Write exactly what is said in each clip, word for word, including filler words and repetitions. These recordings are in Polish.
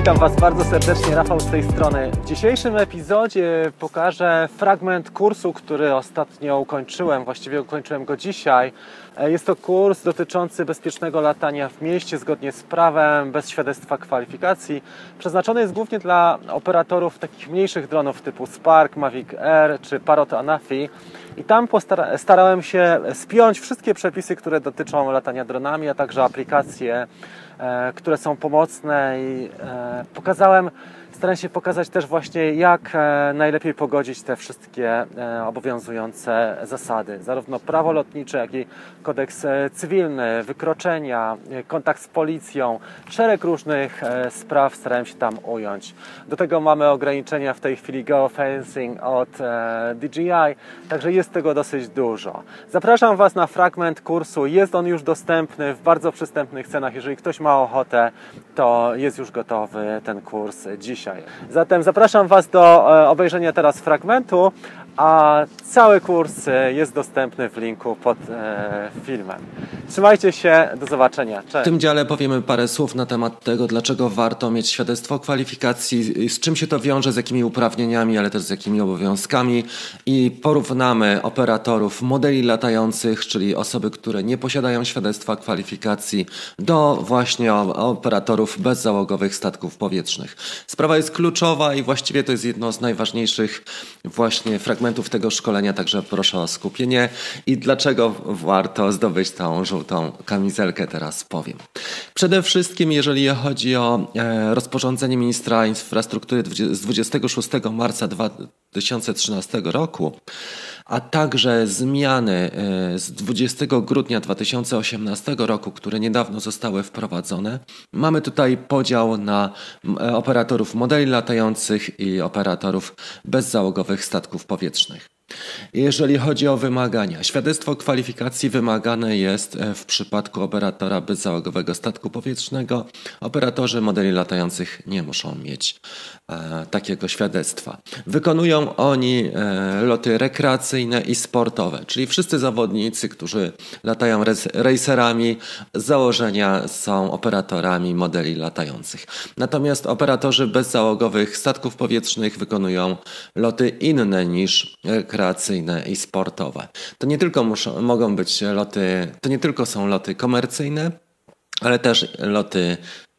Witam Was bardzo serdecznie, Rafał z tej strony. W dzisiejszym epizodzie pokażę fragment kursu, który ostatnio ukończyłem, właściwie ukończyłem go dzisiaj. Jest to kurs dotyczący bezpiecznego latania w mieście zgodnie z prawem, bez świadectwa kwalifikacji. Przeznaczony jest głównie dla operatorów takich mniejszych dronów typu Spark, Mavic Air czy Parrot Anafi. I tam starałem się spiąć wszystkie przepisy, które dotyczą latania dronami, a także aplikacje, które są pomocne i pokazałem, staram się pokazać też właśnie, jak najlepiej pogodzić te wszystkie obowiązujące zasady, zarówno prawo lotnicze, jak i kodeks cywilny, wykroczenia, kontakt z policją, szereg różnych spraw starałem się tam ująć. Do tego mamy ograniczenia w tej chwili geofencing od D J I, także jest tego dosyć dużo. Zapraszam Was na fragment kursu, jest on już dostępny w bardzo przystępnych cenach. Jeżeli ktoś ma ochotę, to jest już gotowy ten kurs dzisiaj. Zatem zapraszam Was do obejrzenia teraz fragmentu, a cały kurs jest dostępny w linku pod e, filmem. Trzymajcie się, do zobaczenia. Cześć. W tym dziale powiemy parę słów na temat tego, dlaczego warto mieć świadectwo kwalifikacji, z czym się to wiąże, z jakimi uprawnieniami, ale też z jakimi obowiązkami i porównamy operatorów modeli latających, czyli osoby, które nie posiadają świadectwa kwalifikacji, do właśnie operatorów bezzałogowych statków powietrznych. Sprawa jest kluczowa i właściwie to jest jedno z najważniejszych właśnie fragmentów tego szkolenia, także proszę o skupienie i dlaczego warto zdobyć tą żółtą kamizelkę, teraz powiem. Przede wszystkim, jeżeli chodzi o e, rozporządzenie ministra infrastruktury z dwudziestego szóstego marca dwa tysiące trzynastego roku, a także zmiany e, z dwudziestego grudnia dwa tysiące osiemnastego roku, które niedawno zostały wprowadzone, mamy tutaj podział na e, operatorów modeli latających i operatorów bezzałogowych statków powietrznych. Jeżeli chodzi o wymagania, świadectwo kwalifikacji wymagane jest w przypadku operatora bezzałogowego statku powietrznego. Operatorzy modeli latających nie muszą mieć e, takiego świadectwa. Wykonują oni e, loty rekreacyjne i sportowe, czyli wszyscy zawodnicy, którzy latają racerami, z założenia są operatorami modeli latających. Natomiast operatorzy bezzałogowych statków powietrznych wykonują loty inne niż rekreacyjne i sportowe. To nie tylko muszą, mogą być loty, to nie tylko są loty komercyjne, ale też loty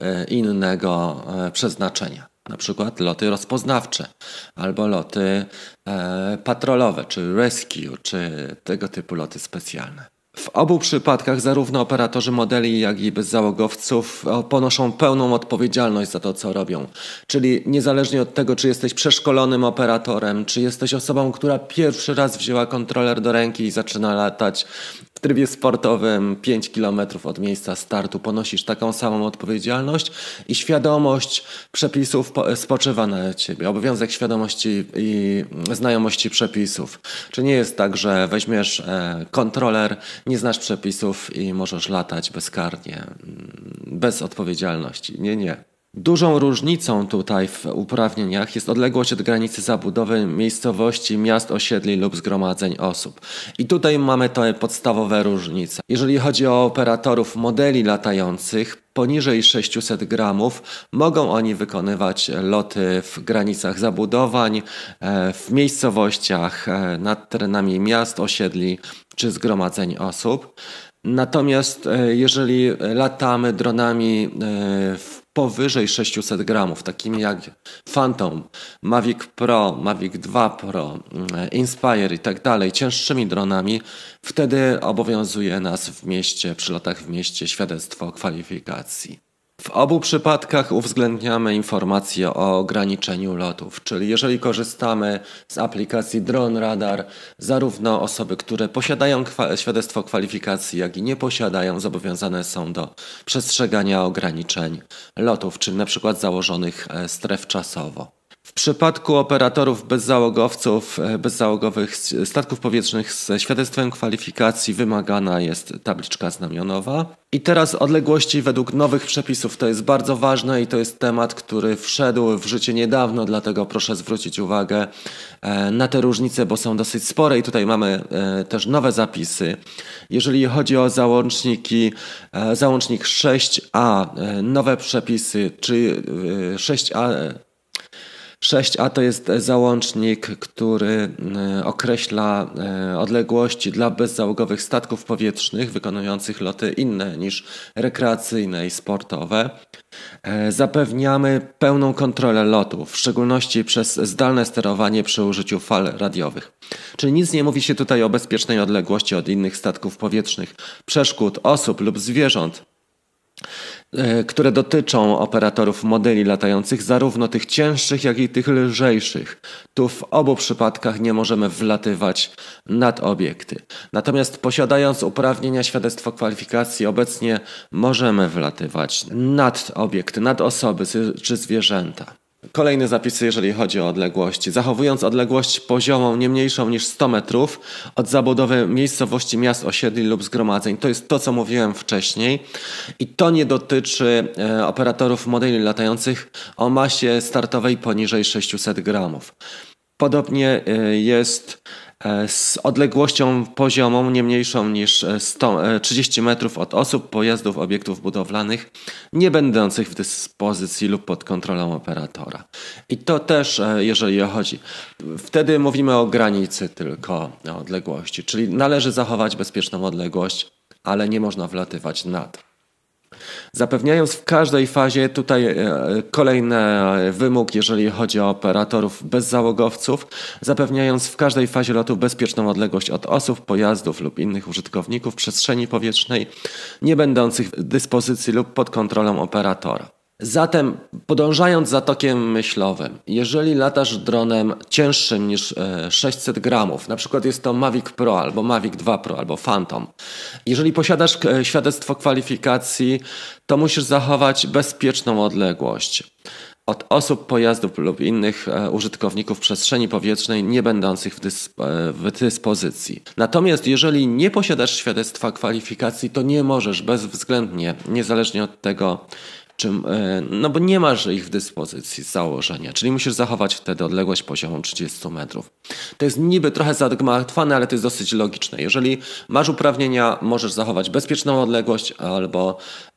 innego przeznaczenia. Na przykład loty rozpoznawcze albo loty patrolowe, czy rescue, czy tego typu loty specjalne. W obu przypadkach zarówno operatorzy modeli, jak i bezzałogowców ponoszą pełną odpowiedzialność za to, co robią. Czyli niezależnie od tego, czy jesteś przeszkolonym operatorem, czy jesteś osobą, która pierwszy raz wzięła kontroler do ręki i zaczyna latać w trybie sportowym pięć kilometrów od miejsca startu, ponosisz taką samą odpowiedzialność i świadomość przepisów spoczywa na ciebie. Obowiązek świadomości i znajomości przepisów. Czy nie jest tak, że weźmiesz kontroler, nie znasz przepisów i możesz latać bezkarnie, bez odpowiedzialności? Nie, nie. Dużą różnicą tutaj w uprawnieniach jest odległość od granicy zabudowy miejscowości, miast, osiedli lub zgromadzeń osób. I tutaj mamy te podstawowe różnice. Jeżeli chodzi o operatorów modeli latających, poniżej sześćset gramów mogą oni wykonywać loty w granicach zabudowań, w miejscowościach, nad terenami miast, osiedli czy zgromadzeń osób. Natomiast jeżeli latamy dronami w powyżej sześćset gramów, takimi jak Phantom, Mavic Pro, Mavic dwa Pro, Inspire i tak dalej, cięższymi dronami, wtedy obowiązuje nas w mieście, przy lotach w mieście świadectwo kwalifikacji. W obu przypadkach uwzględniamy informacje o ograniczeniu lotów, czyli jeżeli korzystamy z aplikacji Drone Radar, zarówno osoby, które posiadają kwa- świadectwo kwalifikacji, jak i nie posiadają, zobowiązane są do przestrzegania ograniczeń lotów, czyli na przykład założonych stref czasowo. W przypadku operatorów bezzałogowców, bezzałogowych statków powietrznych ze świadectwem kwalifikacji wymagana jest tabliczka znamionowa. I teraz odległości według nowych przepisów. To jest bardzo ważne i to jest temat, który wszedł w życie niedawno, dlatego proszę zwrócić uwagę na te różnice, bo są dosyć spore i tutaj mamy też nowe zapisy. Jeżeli chodzi o załączniki, załącznik sześć a, nowe przepisy, czy sześć a sześć a to jest załącznik, który określa odległości dla bezzałogowych statków powietrznych wykonujących loty inne niż rekreacyjne i sportowe. Zapewniamy pełną kontrolę lotu, w szczególności przez zdalne sterowanie przy użyciu fal radiowych. Czyli nic nie mówi się tutaj o bezpiecznej odległości od innych statków powietrznych, przeszkód, osób lub zwierząt, które dotyczą operatorów modeli latających, zarówno tych cięższych, jak i tych lżejszych. Tu w obu przypadkach nie możemy wlatywać nad obiekty. Natomiast posiadając uprawnienia świadectwo kwalifikacji, obecnie możemy wlatywać nad obiekty, nad osoby czy zwierzęta. Kolejne zapisy, jeżeli chodzi o odległości. Zachowując odległość poziomą nie mniejszą niż sto metrów od zabudowy miejscowości, miast, osiedli lub zgromadzeń. To jest to, co mówiłem wcześniej. I to nie dotyczy e, operatorów modeli latających o masie startowej poniżej sześćset gramów. Podobnie e, jest z odległością poziomą nie mniejszą niż sto, trzydzieści metrów od osób, pojazdów, obiektów budowlanych nie będących w dyspozycji lub pod kontrolą operatora. I to też, jeżeli chodzi, wtedy mówimy o granicy tylko odległości, czyli należy zachować bezpieczną odległość, ale nie można wlatywać nad. Zapewniając w każdej fazie, tutaj kolejny wymóg, jeżeli chodzi o operatorów bezzałogowców, zapewniając w każdej fazie lotu bezpieczną odległość od osób, pojazdów lub innych użytkowników przestrzeni powietrznej nie będących w dyspozycji lub pod kontrolą operatora. Zatem podążając za tokiem myślowym, jeżeli latasz dronem cięższym niż sześćset gramów, na przykład jest to Mavic Pro albo Mavic dwa Pro albo Phantom, jeżeli posiadasz świadectwo kwalifikacji, to musisz zachować bezpieczną odległość od osób, pojazdów lub innych użytkowników przestrzeni powietrznej nie będących w, dysp- w dyspozycji. Natomiast jeżeli nie posiadasz świadectwa kwalifikacji, to nie możesz bezwzględnie, niezależnie od tego, czym, no bo nie masz ich w dyspozycji z założenia, czyli musisz zachować wtedy odległość poziomą trzydzieści metrów. To jest niby trochę zagmatwane, ale to jest dosyć logiczne. Jeżeli masz uprawnienia, możesz zachować bezpieczną odległość albo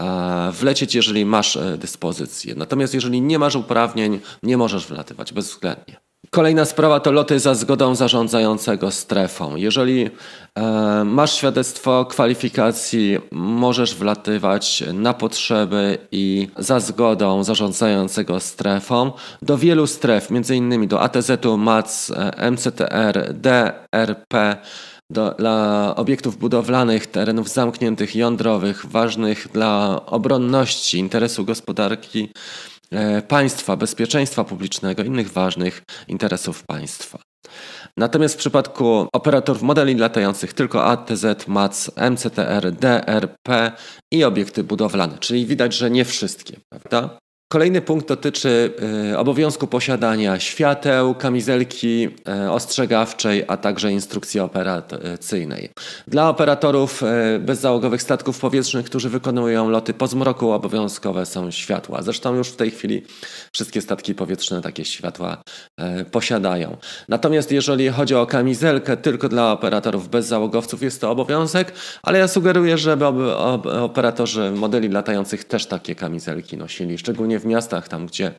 e, wlecieć, jeżeli masz e, dyspozycję. Natomiast jeżeli nie masz uprawnień, nie możesz wlatywać bezwzględnie. Kolejna sprawa to loty za zgodą zarządzającego strefą. Jeżeli e, masz świadectwo kwalifikacji, możesz wlatywać na potrzeby i za zgodą zarządzającego strefą do wielu stref, między innymi do A T Z-u, M A C, M C T R, D R P, do, dla obiektów budowlanych, terenów zamkniętych, jądrowych, ważnych dla obronności, interesu gospodarki państwa, bezpieczeństwa publicznego, innych ważnych interesów państwa. Natomiast w przypadku operatorów modeli latających tylko A T Z, M A C, M C T R, D R P i obiekty budowlane, czyli widać, że nie wszystkie, prawda? Kolejny punkt dotyczy y, obowiązku posiadania świateł, kamizelki y, ostrzegawczej, a także instrukcji operacyjnej. Dla operatorów y, bezzałogowych statków powietrznych, którzy wykonują loty po zmroku, obowiązkowe są światła. Zresztą już w tej chwili wszystkie statki powietrzne takie światła y, posiadają. Natomiast jeżeli chodzi o kamizelkę tylko dla operatorów bezzałogowców, jest to obowiązek, ale ja sugeruję, żeby ob, ob, operatorzy modeli latających też takie kamizelki nosili, szczególnie w miastach, tam gdzie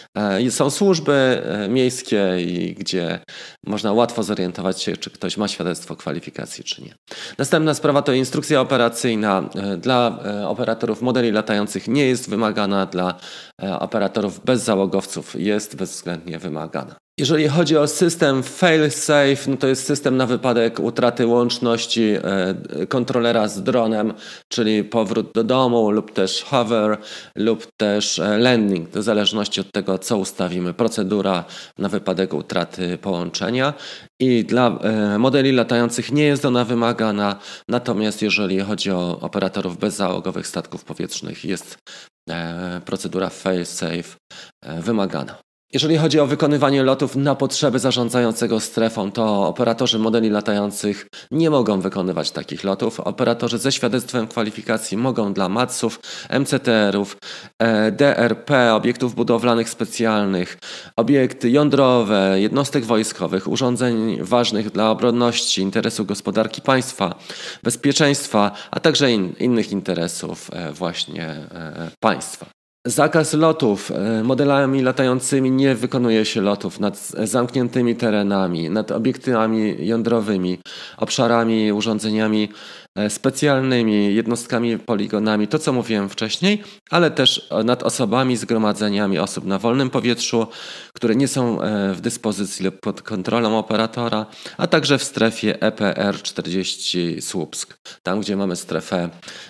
są służby miejskie i gdzie można łatwo zorientować się, czy ktoś ma świadectwo kwalifikacji, czy nie. Następna sprawa to instrukcja operacyjna. Dla operatorów modeli latających nie jest wymagana, dla operatorów bezzałogowców jest bezwzględnie wymagana. Jeżeli chodzi o system fail-safe, no to jest system na wypadek utraty łączności e, kontrolera z dronem, czyli powrót do domu lub też hover lub też e, landing, w zależności od tego, co ustawimy. Procedura na wypadek utraty połączenia i dla e, modeli latających nie jest ona wymagana, natomiast jeżeli chodzi o operatorów bezzałogowych statków powietrznych, jest e, procedura fail-safe e, wymagana. Jeżeli chodzi o wykonywanie lotów na potrzeby zarządzającego strefą, to operatorzy modeli latających nie mogą wykonywać takich lotów. Operatorzy ze świadectwem kwalifikacji mogą dla matsów, M C T R-ów, D R P, obiektów budowlanych specjalnych, obiekty jądrowe, jednostek wojskowych, urządzeń ważnych dla obronności, interesu gospodarki państwa, bezpieczeństwa, a także in, innych interesów właśnie państwa. Zakaz lotów. Modelami latającymi nie wykonuje się lotów nad zamkniętymi terenami, nad obiektami jądrowymi, obszarami, urządzeniami specjalnymi, jednostkami, poligonami, to co mówiłem wcześniej, ale też nad osobami, zgromadzeniami osób na wolnym powietrzu, które nie są w dyspozycji lub pod kontrolą operatora, a także w strefie E P R czterdzieści Słupsk, tam gdzie mamy strefę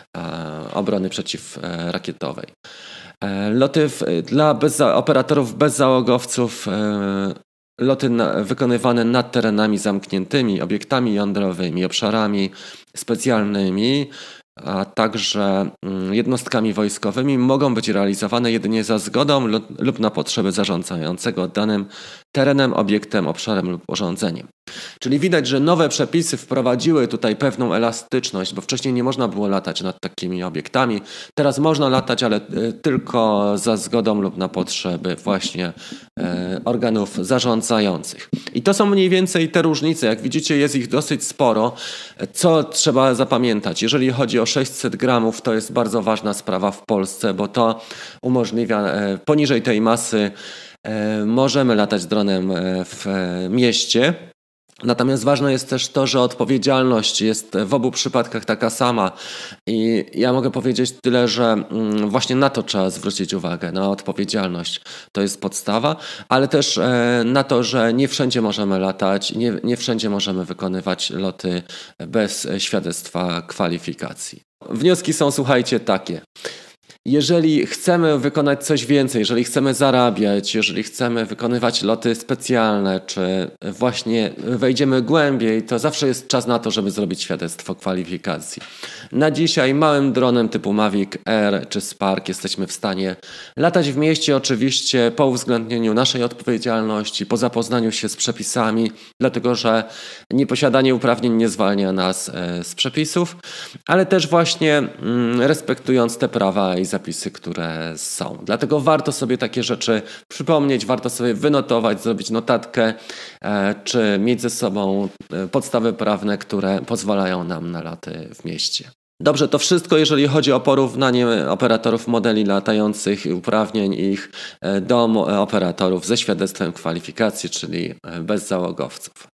obrony przeciwrakietowej. Loty w, dla bez, operatorów bezzałogowców, loty na, wykonywane nad terenami zamkniętymi, obiektami jądrowymi, obszarami specjalnymi, a także jednostkami wojskowymi mogą być realizowane jedynie za zgodą lub na potrzeby zarządzającego danym terenem, obiektem, obszarem lub urządzeniem. Czyli widać, że nowe przepisy wprowadziły tutaj pewną elastyczność, bo wcześniej nie można było latać nad takimi obiektami. Teraz można latać, ale tylko za zgodą lub na potrzeby właśnie e, organów zarządzających. I to są mniej więcej te różnice. Jak widzicie, jest ich dosyć sporo. Co trzeba zapamiętać? Jeżeli chodzi o sześćset gramów, to jest bardzo ważna sprawa w Polsce, bo to umożliwia e, poniżej tej masy e, możemy latać dronem w e, mieście. Natomiast ważne jest też to, że odpowiedzialność jest w obu przypadkach taka sama i ja mogę powiedzieć tyle, że właśnie na to trzeba zwrócić uwagę, na odpowiedzialność. To jest podstawa, ale też na to, że nie wszędzie możemy latać, nie, nie wszędzie możemy wykonywać loty bez świadectwa kwalifikacji. Wnioski są, słuchajcie, takie. Jeżeli chcemy wykonać coś więcej, jeżeli chcemy zarabiać, jeżeli chcemy wykonywać loty specjalne, czy właśnie wejdziemy głębiej, to zawsze jest czas na to, żeby zrobić świadectwo kwalifikacji. Na dzisiaj małym dronem typu Mavic Air czy Spark jesteśmy w stanie latać w mieście, oczywiście po uwzględnieniu naszej odpowiedzialności, po zapoznaniu się z przepisami, dlatego że nieposiadanie uprawnień nie zwalnia nas z przepisów, ale też właśnie respektując te prawa i zapisy, które są. Dlatego warto sobie takie rzeczy przypomnieć, warto sobie wynotować, zrobić notatkę, czy mieć ze sobą podstawy prawne, które pozwalają nam na loty w mieście. Dobrze, to wszystko, jeżeli chodzi o porównanie operatorów modeli latających i uprawnień ich do operatorów ze świadectwem kwalifikacji, czyli bezzałogowców.